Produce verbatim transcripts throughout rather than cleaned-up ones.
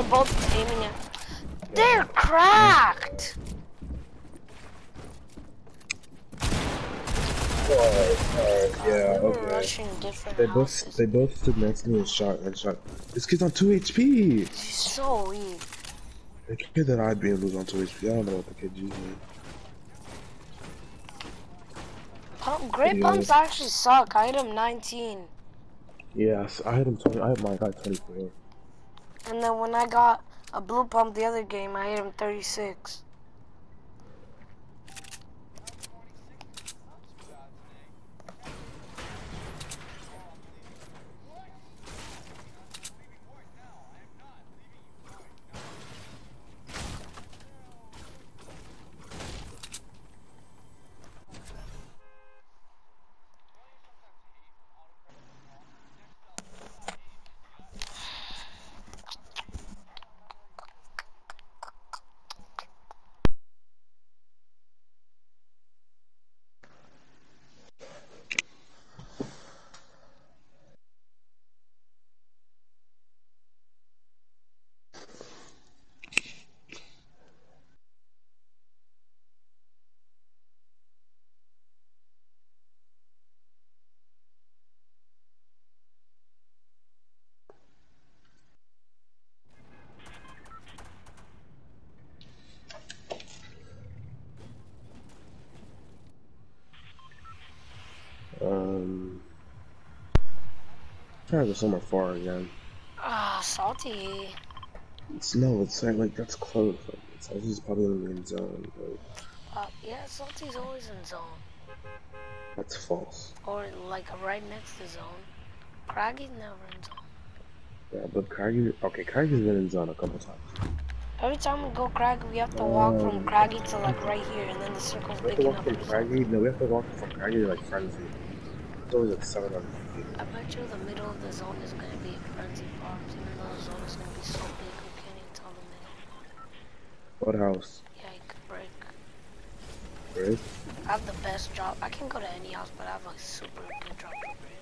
They're both aiming at. They're cracked. Alright, alright, yeah, we were okay. rushing different They houses. both, they both stood next to me and shot and shot. This kid's on two H P. He's so weak. The kid that I beat was on two H P. I don't know what the kid using. Pump, great Yeah. pumps actually suck. I hit him nineteen. Yes, I hit him twenty. I hit my guy twenty-four. And then when I got a blue pump the other game, I hit him thirty-six. Um, trying to go somewhere far again. Ah, salty. It's no, it's like, like that's close. Like, it's this is probably in the main zone, but Uh, yeah, salty's always in zone. that's false. Or like right next to zone. Craggy's never in zone. Yeah, but Craggy, okay, Craggy's been in zone a couple times. Every time we go Craggy, we have to walk Um, from Craggy to like right here, and then the circle's We have to picking walk up. from the Craggy. No, we have to walk from Craggy to like Frenzy. It's always like seven hundred feet. I bet you the middle of the zone is gonna be Frenzy Farms, even though the zone is gonna be so big, we can't even tell the middle. What house? Yeah, you could break. Break? I have the best drop. I can go to any house, but I have a super good drop to break.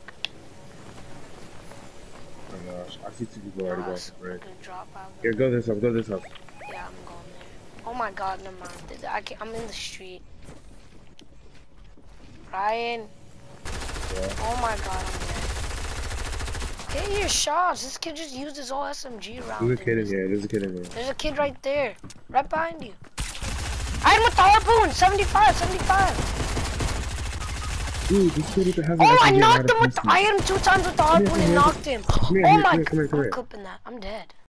Oh my gosh, I see two people already Ah, going to super break. good drop. I have Here, go this house, go this house. Yeah, I'm going there. Oh my god, never mind. I can't, I'm in the street. Ryan. Yeah. Oh my god, I'm dead. Get your shots. This kid just used his whole S M G round. There's a kid in here, there's a kid in here. There's a kid right there. Right behind you. I hit him with the harpoon. seventy-five, seventy-five. Dude, this kid with the Oh, I knocked him with the, I hit him two times with the harpoon and knocked him. Come here, Oh here, my come here, come here, god. come I'm here. clipping that. I'm dead.